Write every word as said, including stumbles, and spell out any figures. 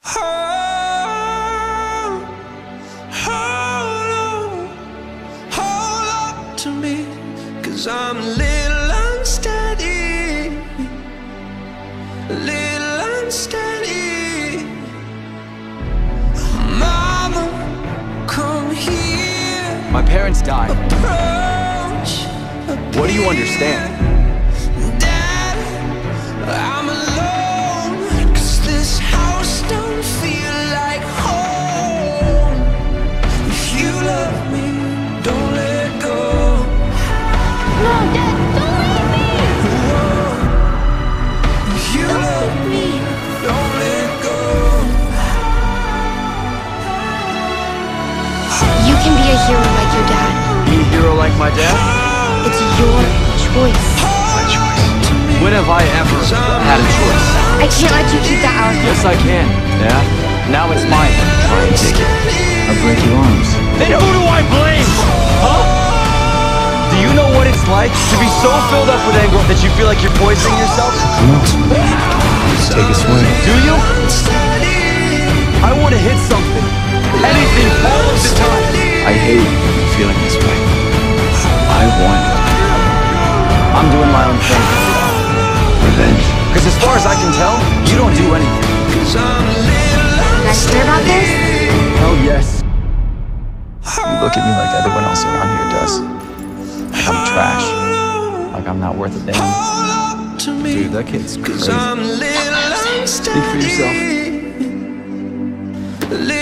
Hold, hold on, hold up to me, 'cause I'm a little unsteady, a little unsteady. Mama, come here. My parents died. Approach, What do you understand? Dad, I'm alone, 'cause this house don't feel like home. If you love me, don't let go. No, Dad, don't leave me! Whoa. If you Don't love leave me, me! don't let go. You can be a hero like your dad. Be a hero like my dad? It's your choice. My choice. When have I ever had a choice? I can't let you keep that out. Yes, I can. Yeah? Now it's mine. Try and take it. I'll break your arms. Then who do I blame? Huh? Do you know what it's like to be so filled up with anger that you feel like you're poisoning yourself? Come on. Take a swing. Do you? I want to hit something. Anything, all of the time. I hate feeling this way. I want it. I'm doing my own thing. Revenge. Because as far as I can tell, you don't do anything. You guys clear about this? Hell yes. You look at me like everyone else around here does. Like I'm trash. Like I'm not worth a damn. Dude, that kid's crazy. I'm a little Speak for yourself. unsteady.